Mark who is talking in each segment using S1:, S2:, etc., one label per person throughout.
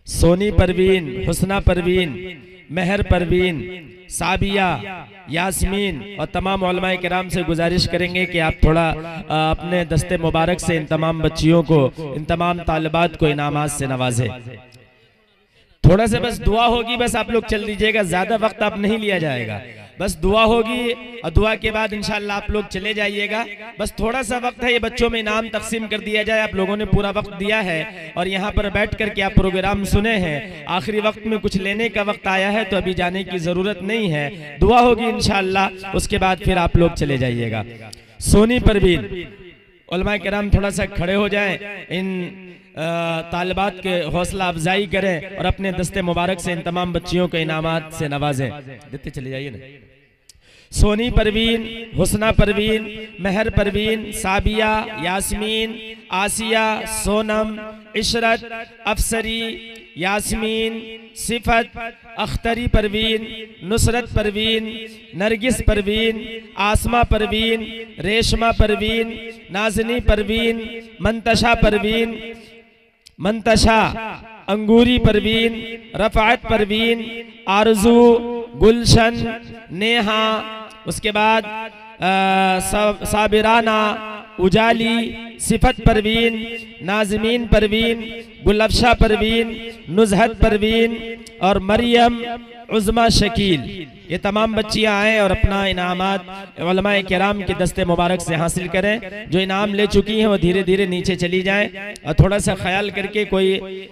S1: सोनी परवीन, हुस्ना परवीन, मेहर परवीन, साबिया, यास्मीन और तमाम उलमाए किराम से गुजारिश करेंगे कि आप थोड़ा अपने दस्ते मुबारक से इन तमाम बच्चियों को, इन तमाम तालिबात को इनामात से नवाजें। थोड़ा सा बस दुआ होगी, बस आप लोग चल दीजिएगा, ज्यादा वक्त आप नहीं लिया जाएगा, बस दुआ होगी और दुआ के बाद इंशाअल्लाह आप लोग चले जाइएगा। बस थोड़ा सा वक्त है, ये बच्चों में इनाम तकसीम कर दिया जाए। आप लोगों ने पूरा वक्त दिया है और यहाँ पर बैठ कर के आप प्रोग्राम सुने हैं, आखिरी वक्त में कुछ लेने का वक्त आया है तो अभी जाने की जरूरत नहीं है, दुआ होगी इंशाअल्लाह, उसके बाद फिर आप लोग चले जाइएगा। सोनी परवीन, उलमाए किराम थोड़ा सा खड़े हो जाएं, इन तालिबात के हौसला अफजाई करें और अपने दस्ते मुबारक से इन तमाम बच्चियों को इनामात से नवाजें। देते चले जाइए ना। सोनी परवीन, हुस्ना परवीन, मेहर परवीन, साबिया, यास्मीन, आसिया, सोनम, इशरत, अफसरी, यास्मीन, सिफत, अख्तरी परवीन, नुसरत परवीन, नरगिस परवीन, आसमा परवीन, रेशमा परवीन, नाजनी परवीन, मंतशा परवीन, मंतशा, अंगूरी परवीन, रफ़ात परवीन, आरजू, गुलशन, नेहा, उसके बाद साबिराना, उजाली, सिफत परवीन, नाज़मीन परवीन, गुलबशा परवीन, नुज़हत परवीन और मरियम उज़मा शकील, ये तमाम बच्चियां आए और अपना इनामात उलमाए किराम के दस्ते मुबारक से हासिल करें। जो इनाम ले चुकी हैं वो धीरे धीरे नीचे चली जाएं और थोड़ा सा ख्याल करके कोई,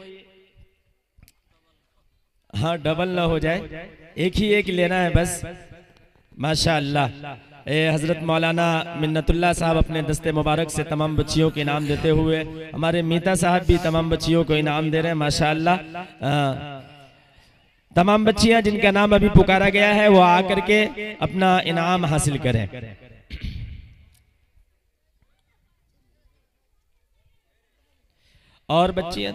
S1: हाँ डबल ना हो जाए, एक ही एक लेना है बस। माशाअल्लाह, हजरत मौलाना मिन्नतुल्लाह साहब अपने दस्ते मुबारक से तमाम बच्चियों को इनाम देते हुए, हमारे मीता साहब भी तमाम बच्चियों को इनाम दे रहे हैं। माशाअल्लाह, तमाम बच्चियां जिनका नाम अभी पुकारा गया है वो आकर के अपना इनाम हासिल करें। और बच्चियां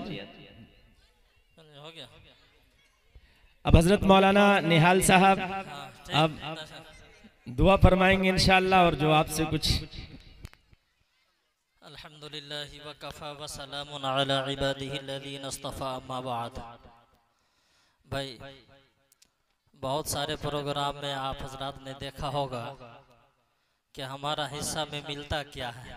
S1: अब हजरत मौलाना निहाल साहब अब दुआ फरमाएंगे इंशाअल्लाह, और जो आपसे कुछ।
S2: अल्हम्दुलिल्लाहि व कफ़ा व सलामुन अला इबादिहिल्लज़ीना इस्तफ़ा, अम्मा बाद। भाई, बहुत सारे प्रोग्राम में आप हजरात ने देखा होगा कि हमारा हिस्सा में मिलता क्या है,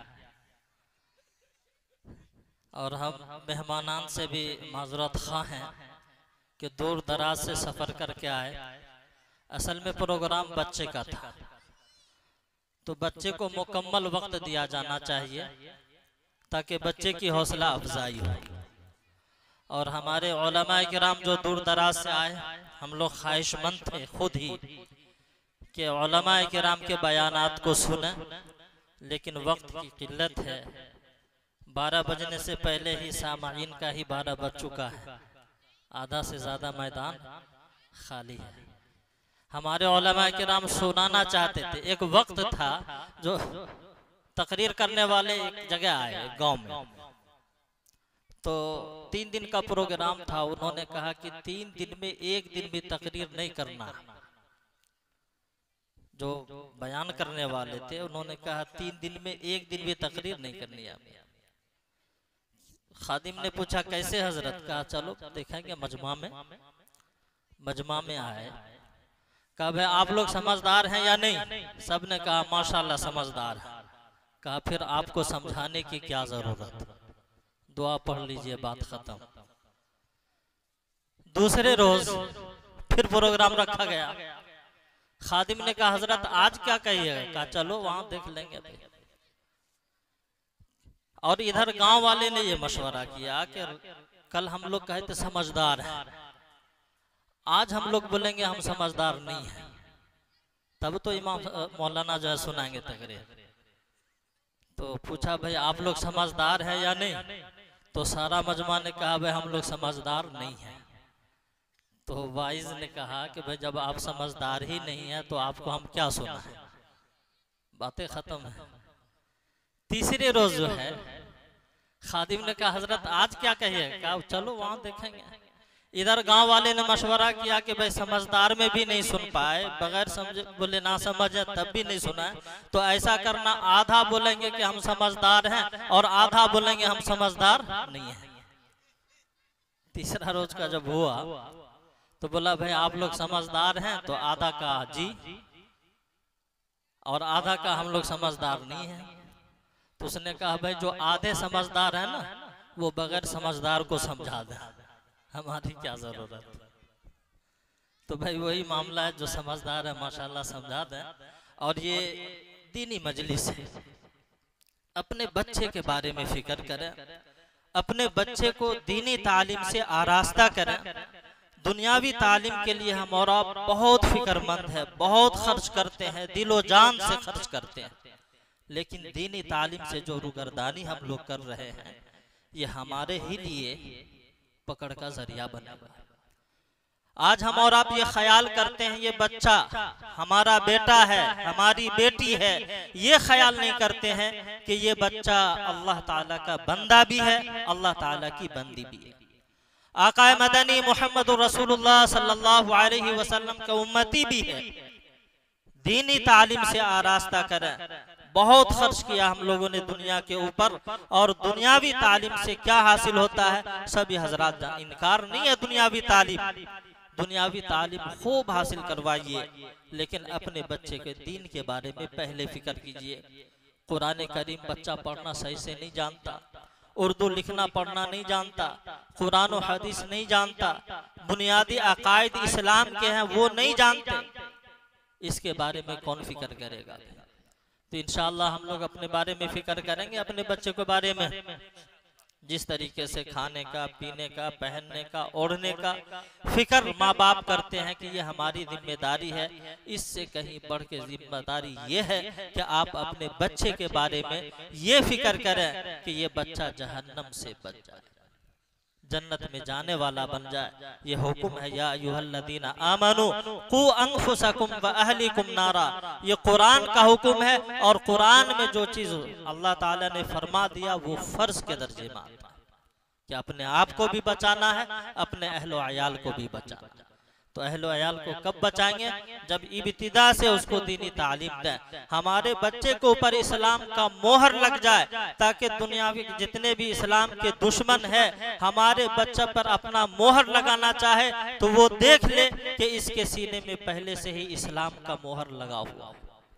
S2: और हम मेहमानान से भी माज़रत ख़्वाह हैं कि दूर दराज से सफ़र करके आए। असल में प्रोग्राम बच्चे का था, तो बच्चे को मुकम्मल वक्त दिया जाना चाहिए ताकि बच्चे की हौसला अफजाई हो। और हमारे उलमाए किराम जो दूर दराज से आए, हम लोग ख्वाहिशमंद थे खुद ही कि उलमाए किराम के बयानात को सुने, लेकिन वक्त की किल्लत है। 12 बजने से पहले ही सामाईन का ही 12 बज चुका है, आधा से ज़्यादा मैदान खाली है। हमारे उलमाए किराम सुनाना चाहते थे। एक वक्त था जो तकरीर करने वाले एक जगह आए गांव में, तो 3 दिन का प्रोग्राम था। उन्होंने कहा कि 3 दिन में 1 दिन भी तकरीर नहीं करना। जो बयान करने वाले थे उन्होंने कहा 3 दिन में 1 दिन भी तकरीर नहीं करनी है। खादिम ने पूछा कैसे हजरत? कहा चलो देखेंगे मजमा में। मजमा में आए, कहा भाई आप लोग समझदार हैं या नहीं? सब ने कहा माशाल्लाह समझदार है। कहा फिर आपको समझाने की क्या जरूरत, दुआ पढ़ लीजिए, बात खत्म। दूसरे रोज फिर प्रोग्राम रखा गया। खादिम ने कहा हजरत आज क्या कहिएगा? कहा चलो वहां देख लेंगे। और इधर गांव वाले ने ये मशवरा किया कि कल हम लोग कहे थे समझदार है, आज हम लोग बोलेंगे हम समझदार नहीं है, तब तो इमाम मौलाना जो है सुनाएंगे तकरीर। तो पूछा भाई आप लोग समझदार है या नहीं? तो सारा मजमा ने कहा भाई हम लोग समझदार नहीं है। तो वाइज ने कहा कि भाई जब आप समझदार ही नहीं है तो आपको हम क्या सुना है, बातें खत्म है। तीसरे रोज जो है खादिम ने कहा हजरत आज क्या कहिए? कहा चलो वहां देखेंगे। इधर गांव वाले ने मशवरा किया कि भाई समझदार में भी नहीं सुन पाए, बगैर समझ बोले ना समझे तब भी नहीं सुना, तो ऐसा करना आधा बोलेंगे कि हम समझदार हैं और आधा बोलेंगे हम समझदार नहीं है। तीसरा रोज का जब हुआ तो बोला भाई आप लोग समझदार हैं तो आधा का जी और आधा का हम लोग समझदार नहीं हैं। तो उसने कहा भाई जो आधे समझदार है ना वो बगैर समझदार को समझा दे, हमारी क्या जरूरत। तो भाई वही मामला है, जो समझदार है माशाल्लाह समझा दें। और ये दीनी मजलिस है, अपने बच्चे के बारे में फिक्र करें, अपने बच्चे को दीनी तालीम से आरास्ता करें। दुनियावी तालीम के लिए हम और आप बहुत फिक्रमंद है, बहुत खर्च करते हैं, दिलो जान से खर्च करते हैं, लेकिन दीनी तालीम से जो रुगरदानी हम लोग कर रहे हैं ये हमारे ही लिए पकड़ का जरिया बनेगा। आज हम और आप ये ख्याल करते हैं ये बच्चा हमारा बेटा है, हमारी बेटी है, ये ख्याल नहीं करते हैं कि ये बच्चा अल्लाह ताला का बंदा भी है, अल्लाह ताला की बंदी भी है। आका मदनी मोहम्मद रसूलुल्लाह सल्लल्लाहु अलैहि वसल्लम का उम्मती भी है। दीनी तालीम से आरास्ता करें। बहुत खर्च किया हम लोगों ने दुनिया के ऊपर, और दुनियावी तालीम से क्या हासिल होता है सभी हजरात जान, इनकार नहीं है दुनियावी तालीम, दुनियावी तालीम खूब हासिल करवाइए, लेकिन अपने बच्चे के दीन के बारे में पहले फिक्र कीजिए। कुरान करीम बच्चा पढ़ना सही से नहीं जानता, उर्दू लिखना पढ़ना नहीं जानता, कुरान और हदीस नहीं जानता, बुनियादी अकायद इस्लाम के हैं वो नहीं जानते, इसके बारे में कौन फिक्र करेगा। तो इंशाअल्लाह हम लोग अपने बारे में फिक्र करेंगे, अपने बच्चे के बारे में, जिस तरीके से खाने का, पीने का, पहनने का, ओढ़ने का फिक्र माँ बाप करते हैं कि ये हमारी जिम्मेदारी है, इससे कहीं बढ़ के जिम्मेदारी ये है कि आप अपने बच्चे के बारे में ये फिक्र करें कि ये बच्चा जहन्नम से बच जाए, जन्नत में जाने वाला बन जाए। ये हुक्म है, या अय्युहल्लज़ीना आमनू कू अनफुसकुम व अहलिकुम नारा, ये कुरान का हुक्म है। और कुरान में जो चीज अल्लाह ताला ने फरमा दिया वो फर्ज के दर्जे में आता है कि अपने आप को भी बचाना है, अपने अहलो अयाल को भी बचाना है। तो अहलो अयाल को कब बचाएंगे, जब इब्तिदा से उसको दीनी तालीम दें, हमारे बच्चे के ऊपर इस्लाम का मोहर लग जाए, ताकि दुनियावी जितने भी इस्लाम के दुश्मन है हमारे बच्चे पर अपना मोहर लगाना चाहे तो वो देख ले कि इसके सीने में पहले से ही इस्लाम का मोहर लगा हुआ।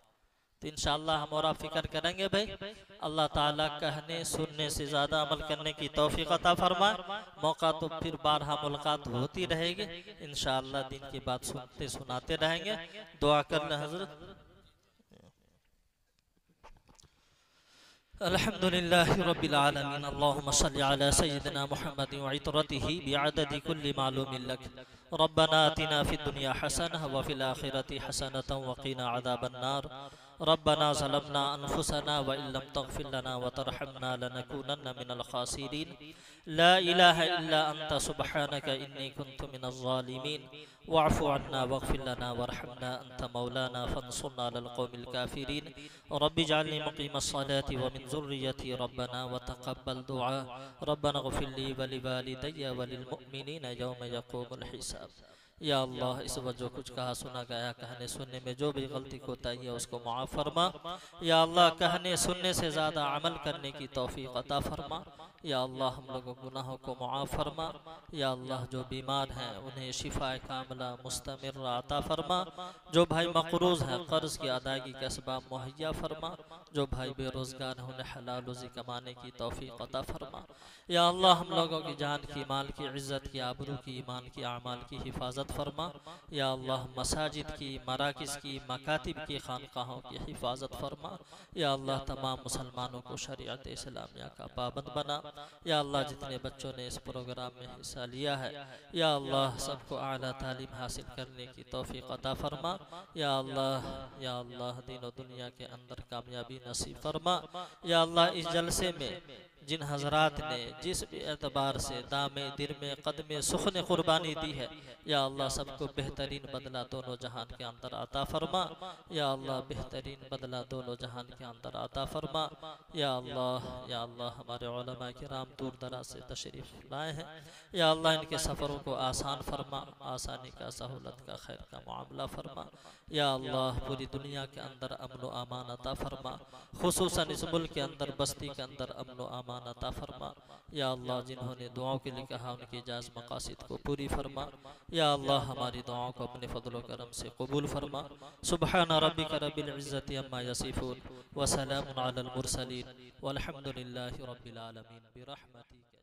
S2: तो इंशाअल्लाह हम और आप फिक्र करेंगे भाई। अल्लाह ताला कहने सुनने से ज़्यादा अमल करने की तौफीक अता फरमाए। मौका तो फिर बारहा मुलाकात होती रहेगी इंशाअल्लाह, दिन की बात सुनते सुनाते रहेंगे। दुआ कर लें हजरत। अल्हम्दुलिल्लाहि रब्बिल आलमीन, अल्लाहुम्मा सल्लि अला सय्यिदिना मुहम्मदिन व इतरतिही बिअददि कुल्लि मालूमिन लक। रब्बना आतिना फिद दुनिया हसनह व फिल आखिरति हसनतन व क़िना अज़ाबन नार। रब्बना ज़लमना अनफुसना व इल्लम तग़फिर लना व तरहमना लनकूनन्ना मिनल ख़ासिरीन। ला इलाहा इल्ला अंता सुब्हानका इन्नी कुन्तु मिनज़ ज़ालिमीन। वाफ़ु अन्ना वग़फिर लना वरहमना अंता मौलाना फ़ंसुरना अलल क़ौमिल काफ़िरीन। रब्बि जअलनी मुक़ीमस्सलाति व मिन ज़ुर्रिय्यति रब्बना व तक़ब्बल दुआ। रब्बना इग़फिर ली व लिवालिदैया व लिल मुअ्मिनीना यौम यक़ूमुल हिसाब। या अल्लाह, इस वक्त जो कुछ कहा सुना गया, कहने सुनने में जो भी गलती कोताही है उसको माफ़ फरमा। या अल्लाह, कहने सुनने से ज़्यादा अमल करने की तौफीक अता फरमा। या अल्लाह, हम लोगों गुनाहों को माफ़ फरमा। या अल्लाह, जो बीमार हैं उन्हें शिफाए कामिला मुस्तमिर अता फरमा। जो भाई मक़रूज़ हैं कर्ज़ की अदायगी के असबाब मुहैया फरमा। जो भाई बेरोज़गार हैं उन्हें हलाल रोज़ी कमाने की तौफीक अता फरमा। या अल्लाह, हम लोगों की जान की, माल की, इज़्ज़त की, आबरू की, ईमान की, आमाल की हिफाजत फरमा। या अल्लाह, मसाजिद की, मराकिज़ की, मकातिब की, खानकाहों की हिफाजत फरमा। या अल्लाह, तमाम मुसलमानों को शरीयत इस्लामिया का पाबंद बना। या अल्लाह, जितने बच्चों ने इस प्रोग्राम में हिस्सा लिया है या अल्लाह, सबको आला तालीम हासिल करने की तौफीक अता फरमा। या अल्लाह, दीन और दुनिया के अंदर कामयाबी नसीब फरमा। या अल्लाह, इस जलसे में जिन हजरात ने जिस भी एतबार से दामे दिरमे कदमे सुखने कुर्बानी दी है, या अल्लाह, सबको बेहतरीन बदला दोनों जहान के अंदर अता फरमा। या अल्लाह, बेहतरीन बदला दोनों जहान के अंदर अता फरमा। या अल्लाह, हमारे उलमा किराम दूर दराज से तशरीफ़ लाए हैं। या अल्लाह, इनके सफ़रों को आसान फरमा, आसानी का, सहूलत का, खैर का मामला फरमा। या अल्लाह, पूरी दुनिया के अंदर अमन व अमान अता फरमा, खुसूसन इस मुल्क के अंदर, बस्ती के अंदर अमन व अमान अमान अता फरमा। या अल्लाह जिन्होंने दुआओं के लिए कहा उनकी जायज़ मकासिद को पूरी फरमा। या अल्लाह हमारी दुआओं को अपने फضल व करम से कबूल फरमा। सुब्हान रब्बिका रब्बिल इज़्ज़ति अम्मा यसिफून व सलामुन अलल मुरसलीन वल्हम्दुलिल्लाहि रब्बिल आलमीन बिरहमतिका।